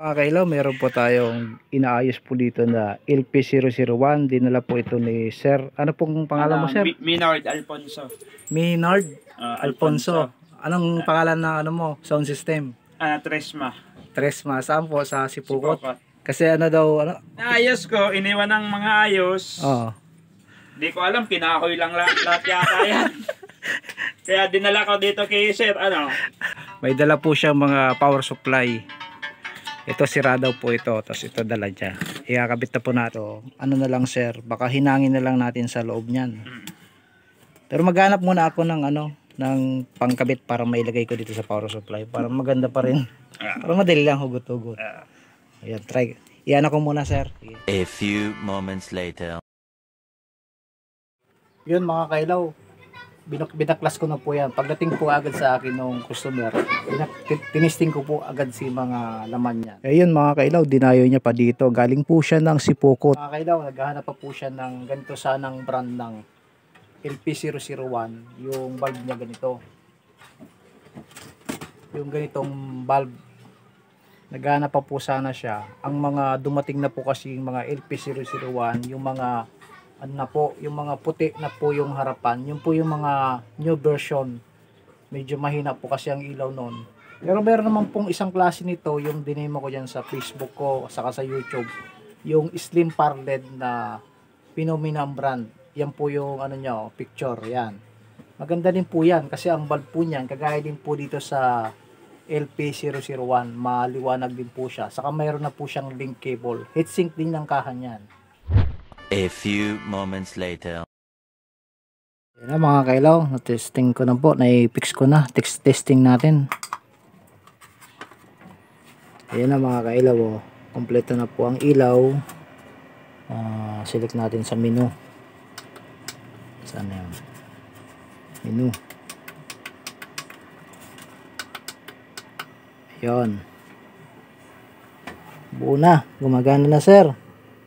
Mga kailaw, meron po tayong inaayos po dito na LP001. Dinala po ito ni Sir. Ano pong pangalan mo, Sir? Minard Alfonso. Minard Alfonso. Alfonso. Anong pangalan ng ano mo? Sound system? Tresma. Tresma. Saan po? Sa Sipukot? Sipokot. Kasi ano daw, ano? Naayos ko, iniwan ng mga ayos. Oo. Di ko alam, kinakoy lang lahat yata yan. Kaya dinala ko dito kay Sir, ano? May dala po siyang mga power supply. Ito sira daw po ito, tapos ito dala niya. Ikakabit na po natin. Ano na lang, Sir, baka hinangin na lang natin sa loob niyan. Pero maghanap muna ako ng ano, ng pangkabit para mailagay ko dito sa power supply para maganda pa rin. Para madali lang hugot-hugot. Ayan, try. Iyan ako muna, Sir. A few moments later. Yun mga kailaw, binaklas ko na po yan. Pagdating po agad sa akin ng customer, tinisting ko po agad si mga laman niya. Ayun mga kailaw, dinayo niya pa dito. Galing po siya ng Sipokot. Mga kailaw, naghahanap pa po siya ng ganito sanang brand ng LP001. Yung bulb niya ganito. Yung ganitong bulb. Naghahanap pa po sana siya. Ang mga dumating na po kasi yung mga LP001, yung mga ano na po, yung mga puti na po yung harapan, yung po yung mga new version. Medyo mahina po kasi ang ilaw noon. Pero meron naman pong isang klase nito, yung dinemo ko dyan sa Facebook ko, saka sa YouTube, yung slim parled na Phenomenon brand. Yan po yung ano nyo, picture, yan. Maganda din po yan, kasi ang bulb po niyan, kagaya din po dito sa LP001, maliwanag din po siya. Saka mayroon na po siyang link cable. Heatsink din ng kahan yan. A few moments later. Yan na mga kailaw, na-testing ko na po, na-fix ko na, testing natin. Ayan na mga kailaw, oh. Kompleto na po ang ilaw. Select natin sa menu. Saan na yun? Menu. Ayan. Buo na, gumagana na, sir.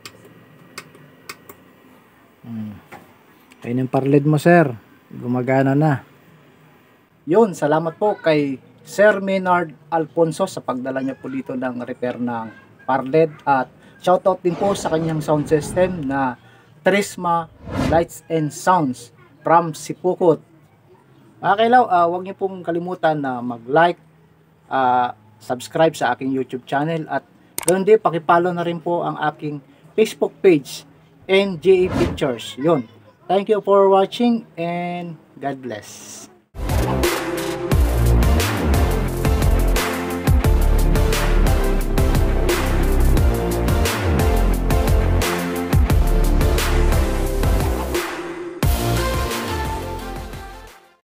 Ayun yung parled mo, sir. Gumagana na. Yun, salamat po kay Sir Minard Alfonso sa pagdala niya po dito ng repair ng parled. At shoutout din po sa kanyang sound system na Tresma Lights and Sounds from Sipukot. Mga kailaw, huwag niyo pong kalimutan na mag-like, subscribe sa aking YouTube channel. At ganoon din, pakipollow na rin po ang aking Facebook page, NJA Pictures. Yun. Thank you for watching and God bless.